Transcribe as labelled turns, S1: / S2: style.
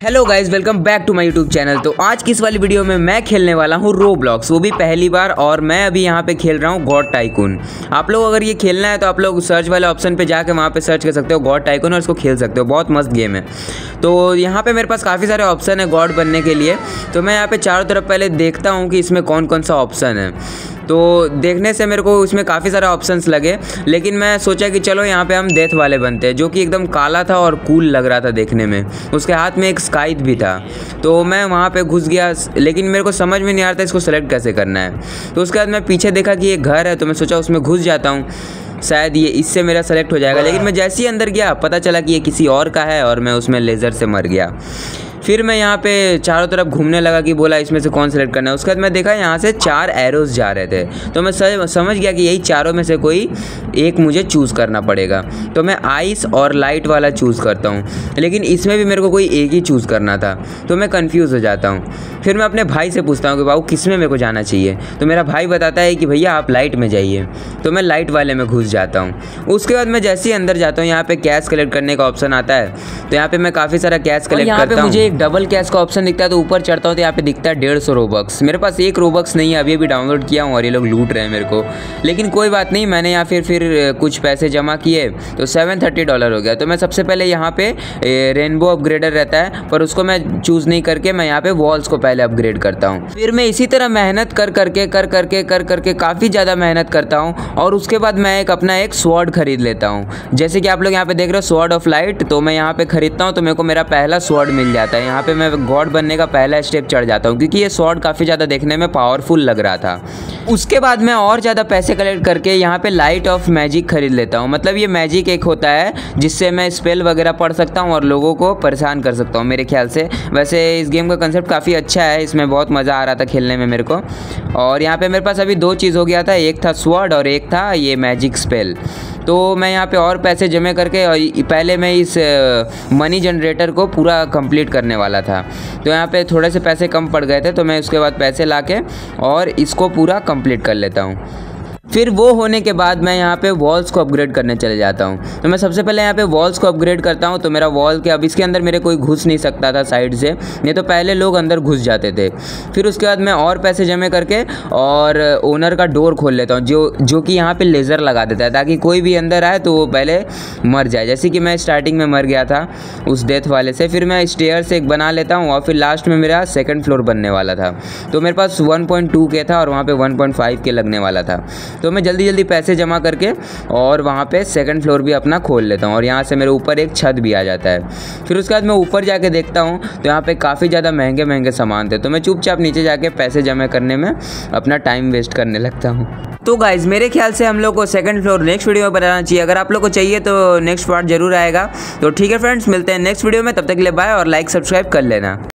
S1: Hello guys, welcome back to my YouTube channel. तो आज की इस वाली वीडियो में मैं खेलने वाला हूँ रोब्लॉक्स, वो भी पहली बार। और मैं अभी यहाँ पे खेल रहा हूँ गॉड टाइकून। आप लोग अगर ये खेलना है तो आप लोग सर्च वाले ऑप्शन पे जाके वहाँ पे सर्च कर सकते हो गॉड टाइकून और इसको खेल सकते हो। बहुत मस्त गेम है। तो यहाँ पे मेरे पास काफ़ी सारे ऑप्शन है गॉड बनने के लिए। तो मैं यहाँ पे चारों तरफ पहले देखता हूँ कि इसमें कौन कौन सा ऑप्शन है। तो देखने से मेरे को इसमें काफ़ी सारे ऑप्शंस लगे, लेकिन मैं सोचा कि चलो यहाँ पे हम डेथ वाले बनते हैं, जो कि एकदम काला था और कूल लग रहा था देखने में। उसके हाथ में एक स्काइथ भी था। तो मैं वहाँ पे घुस गया, लेकिन मेरे को समझ में नहीं आ रहा था इसको सेलेक्ट कैसे करना है। तो उसके बाद मैं पीछे देखा कि एक घर है, तो मैं सोचा उसमें घुस जाता हूँ, शायद ये इससे मेरा सेलेक्ट हो जाएगा। लेकिन मैं जैसे ही अंदर गया पता चला कि ये किसी और का है और मैं उसमें लेज़र से मर गया। फिर मैं यहाँ पे चारों तरफ घूमने लगा कि बोला इसमें से कौन सेलेक्ट करना है। उसके बाद मैं देखा यहाँ से 4 एरोज़ जा रहे थे, तो मैं समझ गया कि यही चारों में से कोई एक मुझे चूज़ करना पड़ेगा। तो मैं आइस और लाइट वाला चूज़ करता हूँ, लेकिन इसमें भी मेरे को कोई एक ही चूज़ करना था। तो मैं कन्फ्यूज़ हो जाता हूँ। फिर मैं अपने भाई से पूछता हूँ कि बाबू किस में मेरे को जाना चाहिए। तो मेरा भाई बताता है कि भैया आप लाइट में जाइए। तो मैं लाइट वाले में घुस जाता हूँ। उसके बाद मैं जैसे ही अंदर जाता हूँ, यहाँ पे कैश कलेक्ट करने का ऑप्शन आता है। तो यहाँ पे मैं काफ़ी सारा कैश कलेक्ट करता हूँ। मुझे एक डबल कैश का ऑप्शन दिखता है, तो ऊपर चढ़ता हूँ तो यहाँ पे दिखता है 150 रोबक्स। मेरे पास एक रोबक्स नहीं है, अभी डाउनलोड किया हूँ और ये लोग लूट रहे हैं मेरे को। लेकिन कोई बात नहीं, मैंने यहाँ फिर कुछ पैसे जमा किए तो $730 हो गया। तो मैं सबसे पहले यहाँ पे रेनबो अपग्रेडर रहता है, पर उसको मैं चूज़ नहीं करके मैं यहाँ पे वॉल्स को पहले अपग्रेड करता हूँ। फिर मैं इसी तरह मेहनत कर करके काफ़ी ज़्यादा मेहनत करता हूँ। और उसके बाद मैं अपना एक स्वॉर्ड खरीद लेता हूँ। जैसे कि आप लोग यहाँ पे देख रहे हो स्वॉर्ड ऑफ लाइट, तो मैं यहाँ पे खरीदता हूँ तो मेरे को मेरा पहला स्वॉर्ड मिल जाता है। यहाँ पे मैं गॉड बनने का पहला स्टेप चढ़ जाता हूँ, क्योंकि ये स्वॉर्ड काफ़ी ज़्यादा देखने में पावरफुल लग रहा था। उसके बाद मैं और ज़्यादा पैसे कलेक्ट करके यहाँ पे लाइट ऑफ मैजिक खरीद लेता हूँ। मतलब ये मैजिक एक होता है जिससे मैं स्पेल वगैरह पढ़ सकता हूँ और लोगों को परेशान कर सकता हूँ मेरे ख्याल से। वैसे इस गेम का कंसेप्ट काफ़ी अच्छा है, इसमें बहुत मज़ा आ रहा था खेलने में मेरे को। और यहाँ पे मेरे पास अभी 2 चीज़ हो गया था, एक था स्वॉर्ड और एक था ये मैजिक स्पेल। तो मैं यहाँ पे और पैसे जमा करके पहले मैं इस मनी जनरेटर को पूरा कंप्लीट करने वाला था। तो यहाँ पे थोड़े से पैसे कम पड़ गए थे, तो मैं उसके बाद पैसे लाके और इसको पूरा कंप्लीट कर लेता हूँ। फिर वो होने के बाद मैं यहाँ पे वॉल्स को अपग्रेड करने चले जाता हूँ। तो मैं सबसे पहले यहाँ पे वॉल्स को अपग्रेड करता हूँ। तो मेरा वॉल के अब इसके अंदर मेरे कोई घुस नहीं सकता था साइड से, नहीं तो पहले लोग अंदर घुस जाते थे। फिर उसके बाद मैं और पैसे जमा करके और ओनर का डोर खोल लेता हूँ, जो कि यहाँ पे लेज़र लगा देता है, ताकि कोई भी अंदर आए तो वो पहले मर जाए। जैसे कि मैं स्टार्टिंग में मर गया था उस डेथ वाले से। फिर मैं स्टेयर से एक बना लेता हूँ और फिर लास्ट में मेरा 2nd फ्लोर बनने वाला था। तो मेरे पास 1.2K था और वहाँ पे 1.5K लगने वाला था। तो मैं जल्दी जल्दी पैसे जमा करके और वहाँ पे 2nd फ्लोर भी अपना खोल लेता हूँ और यहाँ से मेरे ऊपर एक छत भी आ जाता है। फिर उसके बाद मैं ऊपर जाके देखता हूँ तो यहाँ पे काफ़ी ज़्यादा महंगे महंगे सामान थे। तो मैं चुपचाप नीचे जाके पैसे जमा करने में अपना टाइम वेस्ट करने लगता हूँ। तो गाइज़ मेरे ख्याल से हम लोग को 2nd फ्लोर नेक्स्ट वीडियो में बनाना चाहिए। अगर आप लोग को चाहिए तो नेक्स्ट पार्ट जरूर आएगा। तो ठीक है फ्रेंड्स, मिलते हैं नेक्स्ट वीडियो में। तब तक के लिए बाय और लाइक सब्सक्राइब कर लेना।